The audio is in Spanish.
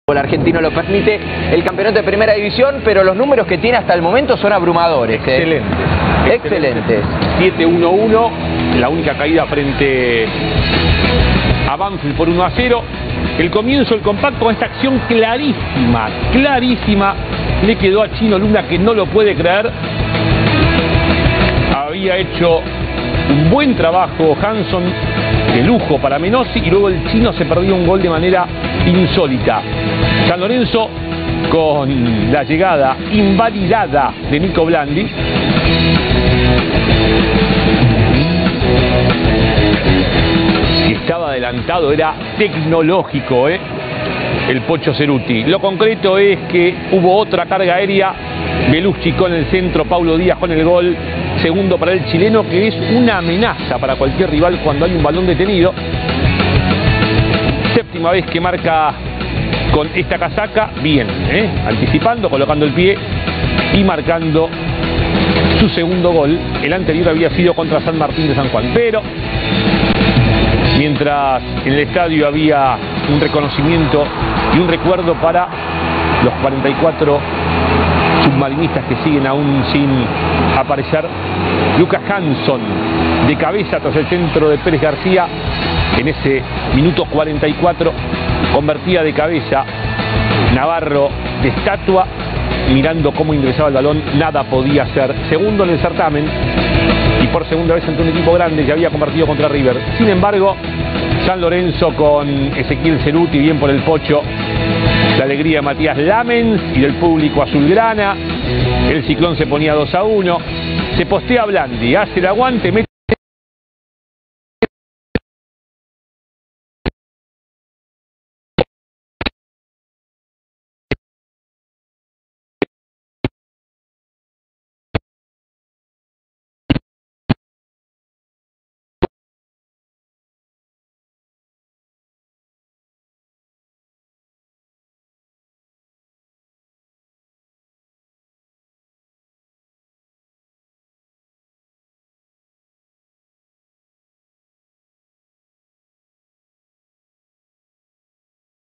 El argentino lo permite el campeonato de primera división, pero los números que tiene hasta el momento son abrumadores. Excelentes. 7-1-1, la única caída frente a Banfield por 1-0. El comienzo, el compacto, con esta acción clarísima, le quedó a Chino Luna, que no lo puede creer. Había hecho un buen trabajo Hanson, de lujo para Menossi, y luego el Chino se perdió un gol de manera insólita. San Lorenzo con la llegada invalidada de Nico Blandi. Si estaba adelantado era tecnológico, el Pocho Ceruti. Lo concreto es que hubo otra carga aérea, Belucci con el centro, Paulo Díaz con el gol. Segundo para el chileno, que es una amenaza para cualquier rival cuando hay un balón detenido. Séptima vez que marca con esta casaca, bien, anticipando, colocando el pie y marcando su segundo gol. El anterior había sido contra San Martín de San Juan. Pero mientras en el estadio había un reconocimiento y un recuerdo para los 44 submarinistas que siguen aún sin aparecer, Lucas Hanson de cabeza tras el centro de Pérez García en ese minuto 44 convertía de cabeza. Navarro de estatua, mirando cómo ingresaba el balón, nada podía hacer. Segundo en el certamen y por segunda vez ante un equipo grande que había convertido contra River. Sin embargo, San Lorenzo con Ezequiel Ceruti, bien por el Pocho, la alegría de Matías Lamens y del público azulgrana. El Ciclón se ponía 2-1. Se postea Blandi, hace el aguante, mete